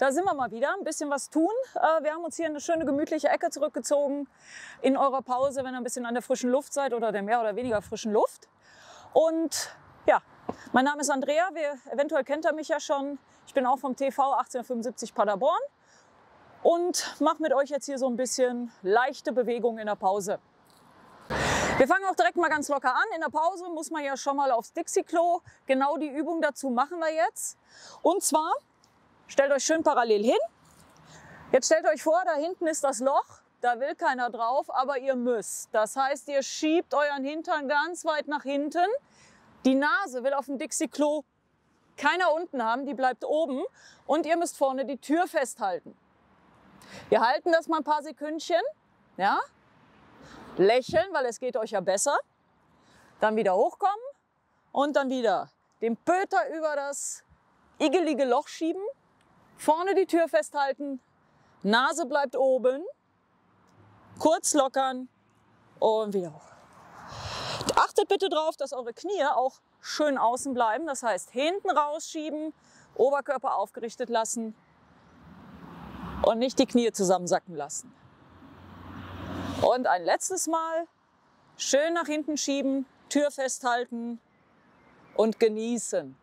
da sind wir mal wieder, ein bisschen was tun. Wir haben uns hier in eine schöne gemütliche Ecke zurückgezogen in eurer Pause, wenn ihr ein bisschen an der frischen Luft seid oder der mehr oder weniger frischen Luft. Und ja, mein Name ist Andrea, eventuell kennt ihr mich ja schon. Ich bin auch vom TV 1875 Paderborn und mache mit euch jetzt hier so ein bisschen leichte Bewegung in der Pause. Wir fangen auch direkt mal ganz locker an. In der Pause muss man ja schon mal aufs Dixie-Klo. Genau die Übung dazu machen wir jetzt. Und zwar, stellt euch schön parallel hin. Jetzt stellt euch vor, da hinten ist das Loch. Da will keiner drauf, aber ihr müsst. Das heißt, ihr schiebt euren Hintern ganz weit nach hinten. Die Nase will auf dem Dixie-Klo keiner unten haben, die bleibt oben. Und ihr müsst vorne die Tür festhalten. Wir halten das mal ein paar Sekündchen. Ja? Lächeln, weil es geht euch ja besser. Dann wieder hochkommen und dann wieder den Pöter über das igelige Loch schieben. Vorne die Tür festhalten, Nase bleibt oben, kurz lockern und wieder hoch. Achtet bitte darauf, dass eure Knie auch schön außen bleiben. Das heißt, hinten rausschieben, Oberkörper aufgerichtet lassen und nicht die Knie zusammensacken lassen. Und ein letztes Mal schön nach hinten schieben, Tür festhalten und genießen.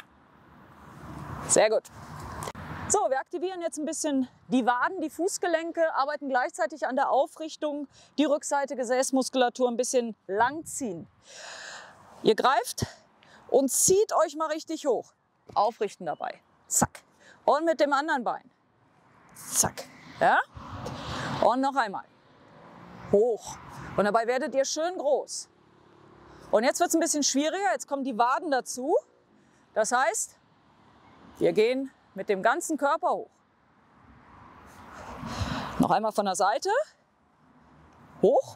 Sehr gut. So, wir aktivieren jetzt ein bisschen die Waden, die Fußgelenke, arbeiten gleichzeitig an der Aufrichtung, die Rückseite, Gesäßmuskulatur ein bisschen langziehen. Ihr greift und zieht euch mal richtig hoch. Aufrichten dabei. Zack. Und mit dem anderen Bein. Zack. Ja? Und noch einmal. Hoch. Und dabei werdet ihr schön groß. Und jetzt wird es ein bisschen schwieriger. Jetzt kommen die Waden dazu. Das heißt, wir gehen mit dem ganzen Körper hoch. Noch einmal von der Seite. Hoch.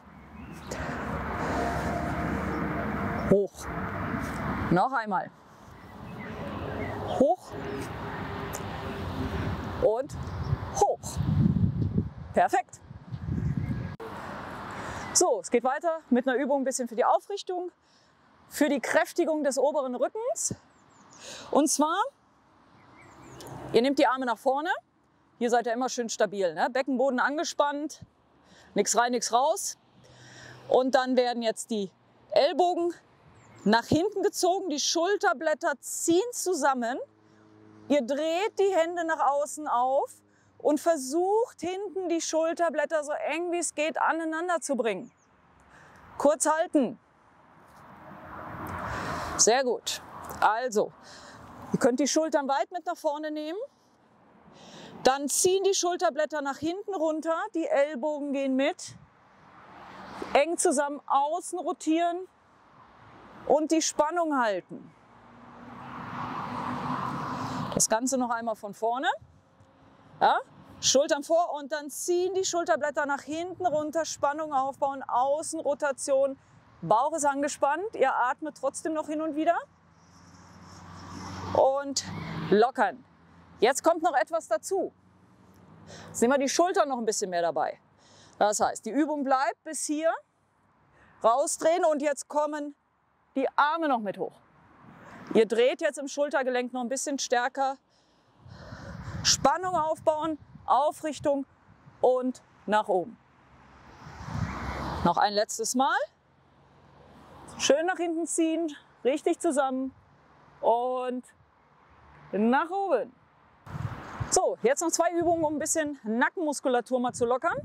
Hoch. Noch einmal. Hoch. Und hoch. Perfekt. So, es geht weiter mit einer Übung ein bisschen für die Aufrichtung, für die Kräftigung des oberen Rückens. Und zwar, ihr nehmt die Arme nach vorne. Hier seid ihr immer schön stabil, ne? Beckenboden angespannt, nichts rein, nichts raus. Und dann werden jetzt die Ellbogen nach hinten gezogen, die Schulterblätter ziehen zusammen. Ihr dreht die Hände nach außen auf und versucht hinten die Schulterblätter so eng wie es geht aneinander zu bringen. Kurz halten. Sehr gut. Also, ihr könnt die Schultern weit mit nach vorne nehmen. Dann ziehen die Schulterblätter nach hinten runter, die Ellbogen gehen mit. Eng zusammen außen rotieren und die Spannung halten. Das Ganze noch einmal von vorne. Ja? Schultern vor und dann ziehen die Schulterblätter nach hinten runter, Spannung aufbauen, Außenrotation, Bauch ist angespannt, ihr atmet trotzdem noch hin und wieder und lockern. Jetzt kommt noch etwas dazu. Jetzt nehmen wir die Schultern noch ein bisschen mehr dabei. Das heißt, die Übung bleibt bis hier, rausdrehen und jetzt kommen die Arme noch mit hoch. Ihr dreht jetzt im Schultergelenk noch ein bisschen stärker, Spannung aufbauen, Aufrichtung und nach oben. Noch ein letztes Mal. Schön nach hinten ziehen, richtig zusammen und nach oben. So, jetzt noch zwei Übungen, um ein bisschen Nackenmuskulatur mal zu lockern.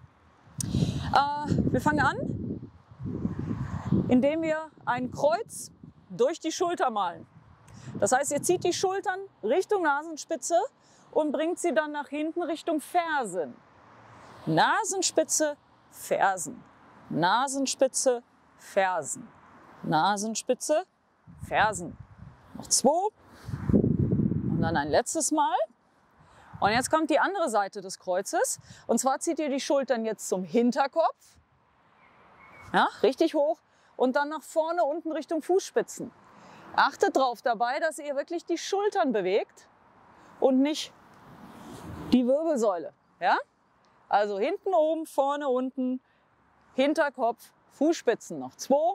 Wir fangen an, indem wir ein Kreuz durch die Schulter malen. Das heißt, ihr zieht die Schultern Richtung Nasenspitze und bringt sie dann nach hinten Richtung Fersen. Nasenspitze, Fersen. Nasenspitze, Fersen. Nasenspitze, Fersen. Noch zwei. Und dann ein letztes Mal. Und jetzt kommt die andere Seite des Kreuzes. Und zwar zieht ihr die Schultern jetzt zum Hinterkopf. Ja, richtig hoch. Und dann nach vorne unten Richtung Fußspitzen. Achtet drauf dabei, dass ihr wirklich die Schultern bewegt und nicht die Wirbelsäule. Ja? Also hinten oben, vorne unten, Hinterkopf, Fußspitzen. Noch zwei.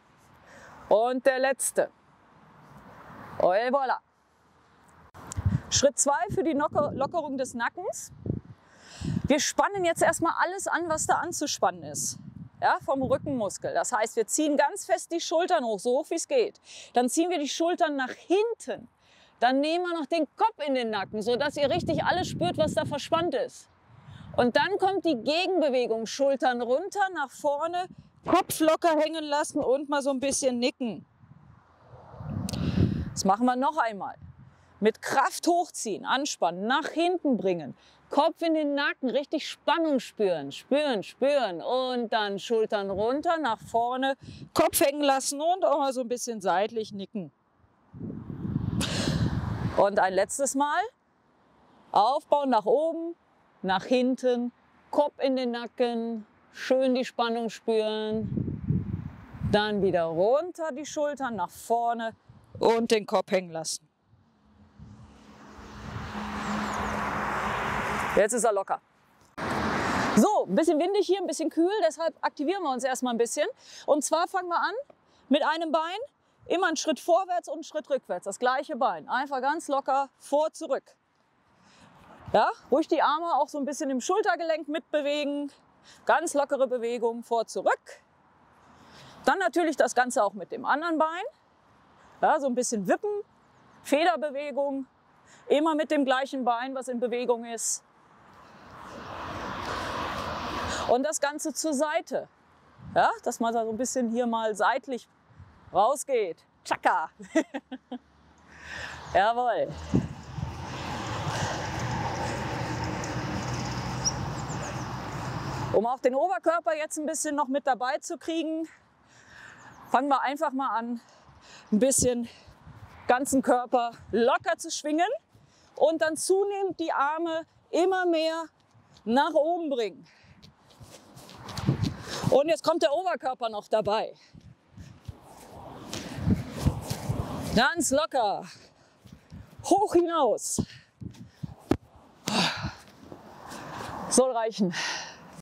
Und der letzte. Et voilà. Schritt 2 für die Lockerung des Nackens. Wir spannen jetzt erstmal alles an, was da anzuspannen ist. Ja, vom Rückenmuskel. Das heißt, wir ziehen ganz fest die Schultern hoch, so hoch wie es geht. Dann ziehen wir die Schultern nach hinten. Dann nehmen wir noch den Kopf in den Nacken, sodass ihr richtig alles spürt, was da verspannt ist. Und dann kommt die Gegenbewegung. Schultern runter, nach vorne, Kopf locker hängen lassen und mal so ein bisschen nicken. Das machen wir noch einmal. Mit Kraft hochziehen, anspannen, nach hinten bringen. Kopf in den Nacken, richtig Spannung spüren, spüren, spüren. Und dann Schultern runter, nach vorne, Kopf hängen lassen und auch mal so ein bisschen seitlich nicken. Und ein letztes Mal. Aufbauen nach oben, nach hinten, Kopf in den Nacken, schön die Spannung spüren. Dann wieder runter die Schultern, nach vorne und den Kopf hängen lassen. Jetzt ist er locker. So, ein bisschen windig hier, ein bisschen kühl, deshalb aktivieren wir uns erstmal ein bisschen. Und zwar fangen wir an mit einem Bein, immer einen Schritt vorwärts und einen Schritt rückwärts. Das gleiche Bein, einfach ganz locker vor, zurück. Ja, ruhig die Arme auch so ein bisschen im Schultergelenk mitbewegen. Ganz lockere Bewegung, vor, zurück. Dann natürlich das Ganze auch mit dem anderen Bein. Ja, so ein bisschen wippen, Federbewegung. Immer mit dem gleichen Bein, was in Bewegung ist. Und das Ganze zur Seite. Ja, dass man da so ein bisschen hier mal seitlich rausgeht. Tschakka. Jawohl. Um auch den Oberkörper jetzt ein bisschen noch mit dabei zu kriegen, fangen wir einfach mal an, ein bisschen ganzen Körper locker zu schwingen und dann zunehmend die Arme immer mehr nach oben bringen. Und jetzt kommt der Oberkörper noch dabei. Ganz locker. Hoch hinaus. Soll reichen.